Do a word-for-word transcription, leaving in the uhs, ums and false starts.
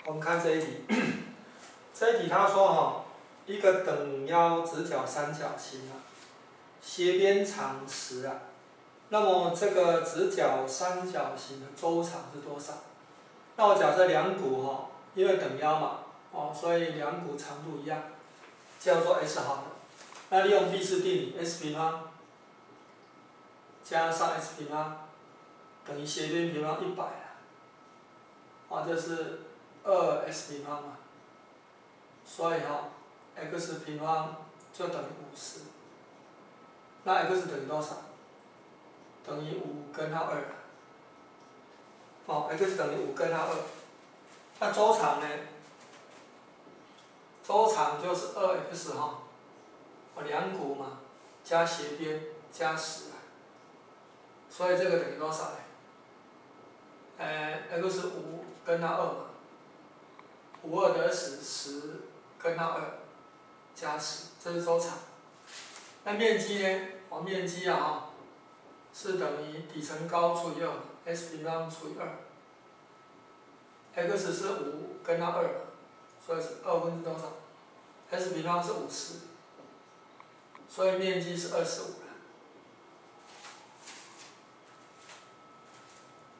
我们看这一题，这一题他说哈，一个等腰直角三角形啊，斜边长十啊，那么这个直角三角形的周长是多少？那我假设两股哈，因为等腰嘛，哦，所以两股长度一样，叫做 S 好的。那利用毕氏定理 ，S 平方加上 S 平方等于斜边平方一百啊，啊，这是二 S 平方嘛，所以哈 ，x 平方就等于五十。那 x 等于多少？等于五根号二。哦 ，x 等于五根号二。那周长呢？周长就是二 x 哈，哦，两股嘛，加斜边加十啊，所以这个等于多少呢？呃 ，x 五根号二嘛，五二得十，十根号二加十，这是周长。那面积呢？哦，面积啊哈，是等于底乘高除以二 ，s 平方除以二。x 是五根号二，所以是二分之多少 ？s 平方是五十，所以面积是二十五。